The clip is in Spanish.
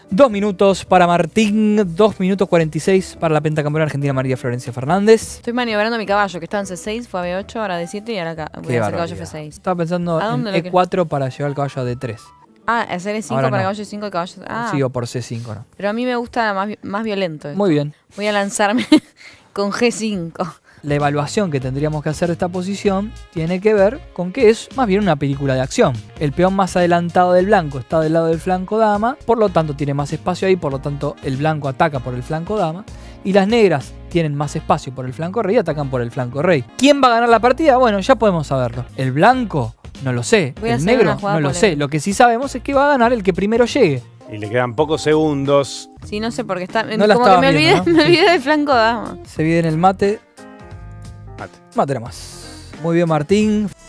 2 minutos para Martín, 2 minutos 46 para la pentacampeona argentina María Florencia Fernández. Estoy maniobrando mi caballo, que estaba en C6, fue a B8, ahora D7 y ahora voy a hacer caballo F6. Estaba pensando en E4 para llevar el caballo a D3. Ah, hacer E5 ahora para no. caballo E5 y caballo... Ah, Sigo por C5, ¿no? pero a mí me gusta más violento esto. Muy bien. Voy a lanzarme con G5. La evaluación que tendríamos que hacer de esta posición tiene que ver con que es más bien una película de acción. El peón más adelantado del blanco está del lado del flanco dama, por lo tanto tiene más espacio ahí, por lo tanto el blanco ataca por el flanco dama, y las negras tienen más espacio por el flanco rey y atacan por el flanco rey. ¿Quién va a ganar la partida? Bueno, ya podemos saberlo. El blanco, no lo sé. El negro, no lo sé. Lo que sí sabemos es que va a ganar el que primero llegue. Y le quedan pocos segundos. Sí, no sé por qué está... No la como que me viendo, olvidé, ¿no? me olvidé del flanco dama. Se viene el mate. Mate nomás. Muy bien, Martín.